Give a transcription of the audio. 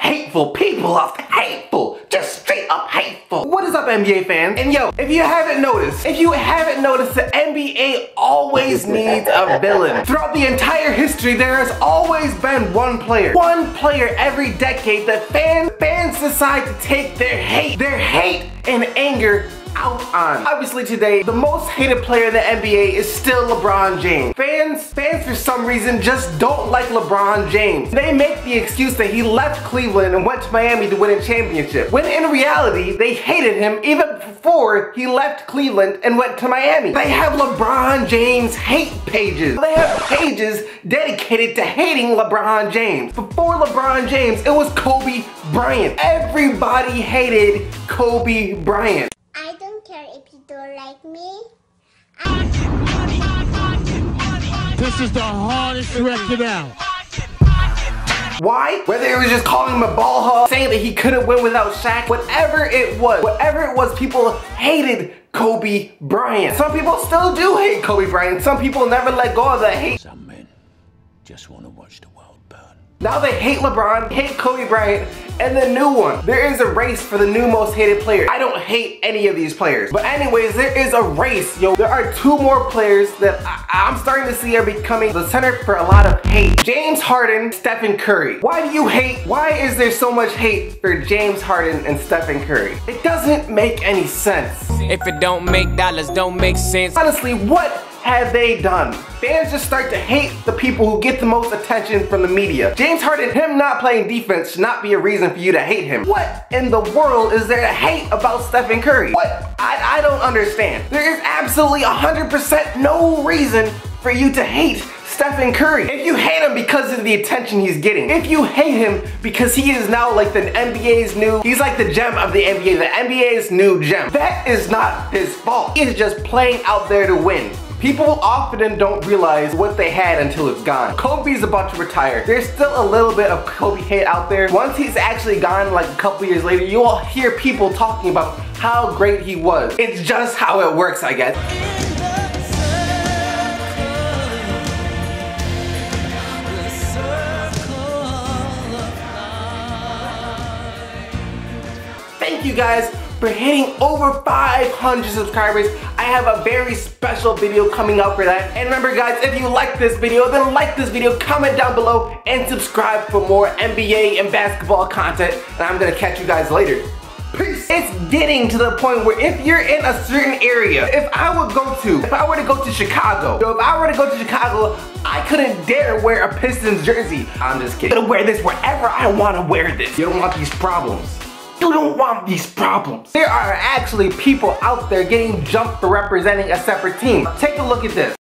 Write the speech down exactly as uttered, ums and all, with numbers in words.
hateful. People are hateful. Just straight up hateful. What is up, N B A fans? And yo, if you haven't noticed, if you haven't noticed, the N B A always needs a villain. Throughout the entire history, there has always been one player. One player every decade that fans, fans decide to take their hate, their hate and anger out on. Obviously today, the most hated player in the N B A is still LeBron James. Fans, fans for some reason just don't like LeBron James. They make the excuse that he left Cleveland and went to Miami to win a championship, when in reality, they hated him even before he left Cleveland and went to Miami. They have LeBron James hate pages. They have pages dedicated to hating LeBron James. Before LeBron James, it was Kobe Bryant. Everybody hated Kobe Bryant. I don't care if you don't like me. This is the hardest record out. Why? Whether it was just calling him a ball hog, saying that he couldn't win without Shaq, whatever it was, whatever it was, people hated Kobe Bryant. Some people still do hate Kobe Bryant. Some people never let go of that hate. Some men just want to watch the world burn. Now they hate LeBron, hate Kobe Bryant, and the new one. There is a race for the new most hated player. I don't hate any of these players. But anyways, there is a race, yo. There are two more players that I I'm starting to see are becoming the center for a lot of hate. James Harden, Stephen Curry. Why do you hate, why is there so much hate for James Harden and Stephen Curry? It doesn't make any sense. If it don't make dollars, don't make sense. Honestly, what have they done? Fans just start to hate the people who get the most attention from the media. James Harden, him not playing defense should not be a reason for you to hate him. What in the world is there to hate about Stephen Curry? What? I, I don't understand. There is absolutely one hundred percent no reason for you to hate Stephen Curry. If you hate him because of the attention he's getting, if you hate him because he is now like the N B A's new, he's like the gem of the N B A, the N B A's new gem, that is not his fault. He is just playing out there to win. People often don't realize what they had until it's gone. Kobe's about to retire. There's still a little bit of Kobe hate out there. Once he's actually gone, like a couple years later, you will hear people talking about how great he was. It's just how it works, I guess. Thank you guys for hitting over five hundred subscribers. I have a very special video coming out for that. And remember guys, if you like this video, then like this video, comment down below, and subscribe for more N B A and basketball content. And I'm gonna catch you guys later. Peace. It's getting to the point where if you're in a certain area, if I would go to, if I were to go to Chicago, so if I were to go to Chicago, I couldn't dare wear a Pistons jersey. I'm just kidding. I'm gonna wear this wherever I wanna wear this. You don't want these problems. You don't want these problems. There are actually people out there getting jumped for representing a separate team. Take a look at this.